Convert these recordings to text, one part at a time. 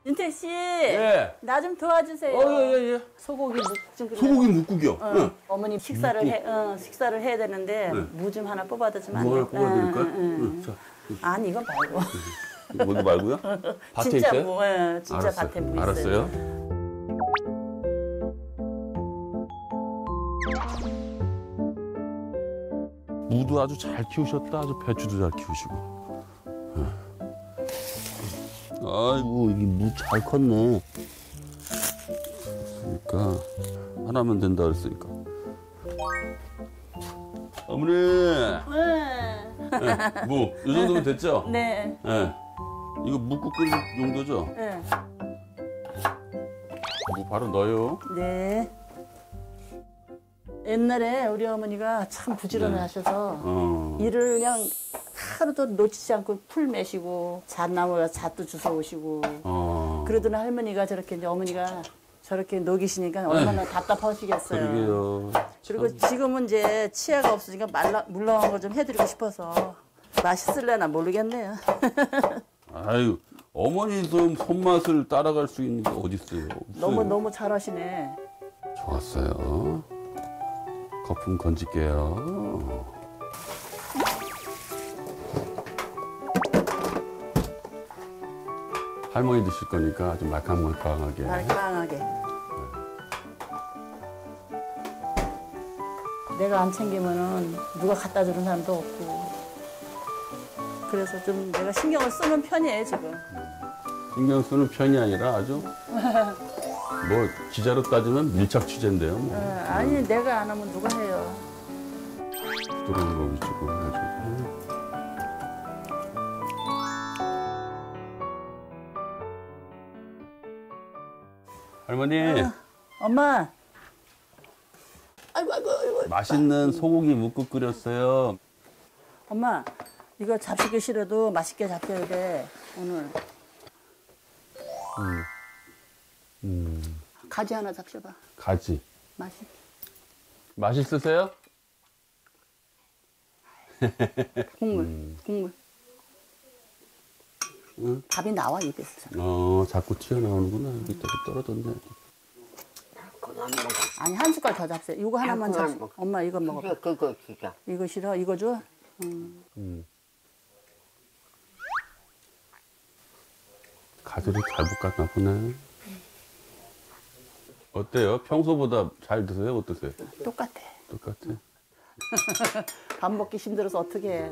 윤택 씨, 예. 나 좀 도와주세요. 예. 소고기 묵 좀 끓여. 소고기 묵국이요? 응. 어머님 식사를 식사를 해야 되는데 무 좀 하나 뽑아주면 안 무 돼? 하나 뽑아드릴까요? 응. 자, 아니 이거 말고. 이거 말고요? 밭에 진짜 있어요? 무, 진짜 알았어요. 밭에 무 있어요. 알았어요. 무도 아주 잘 키우셨다. 아주 배추도 잘 키우시고. 아이고, 이게 무 잘 컸네. 그러니까 하나면 된다 그랬으니까. 어머니. 네, 무, 이 정도면 됐죠? 네. 네. 이거 묵국 끓일 용도죠? 네. 무 바로 넣어요. 네. 옛날에 우리 어머니가 참 부지런히 하셔서 일을 그냥 하루도 놓치지 않고 풀 매시고 잣나무가 잣도 주워 오시고 그러더니 할머니가 저렇게 이제 어머니가 저렇게 녹이시니까 얼마나 답답하시겠어요. 그러게요. 그리고 지금은 이제 치아가 없으니까 물렁한 거 좀 해드리고 싶어서 맛있을래나 모르겠네요. 아유, 어머니 손맛을 따라갈 수 있는 게 어디 있어요? 너무 잘하시네. 좋았어요. 거품 건질게요. 할머니 드실 거니까 아주 말캉말캉하게. 말캉하게. 내가 안 챙기면은 누가 갖다 주는 사람도 없고. 그래서 좀 내가 신경을 쓰는 편이에요, 지금. 신경 쓰는 편이 아니라 아주 뭐 기자로 따지면 밀착 취재인데요. 뭐. 아니, 내가 안 하면 누가 해요. 부드러운 거 위주로 해가지고. 할머니. 엄마. 아이고. 맛있는 소고기 묵국 끓였어요. 엄마, 이거 잡수기 싫어도 맛있게 잡혀야 돼, 오늘. 가지 하나 잡숴봐. 가지. 맛있으세요? 국물. 응? 밥이 나와, 입에서. 자꾸 튀어나오는구나. 여기 떨어졌네. 아니, 한 숟갈 더 잡숴요. 이거 하나만 잡숴. 엄마, 이거 먹어봐. 그거 진짜. 이거 싫어? 이거 줘? 가지를 잘 볶았나 보네. 어때요? 평소보다 잘 드세요? 어떠세요? 똑같아. 똑같아? 밥 먹기 힘들어서 어떻게 해.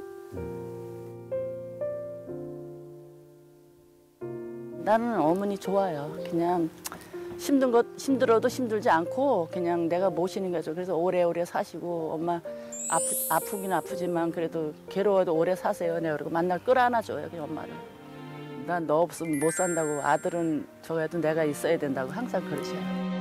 나는 어머니 좋아요. 그냥 힘들어도 힘들지 않고 그냥 내가 모시는 거죠. 그래서 오래오래 사시고 엄마 아프긴 아프지만 그래도 괴로워도 오래 사세요. 내가 그러고 만날 끌어안아줘요, 그 엄마를. 난 너 없으면 못 산다고 아들은 저래도 내가 있어야 된다고 항상 그러셔요.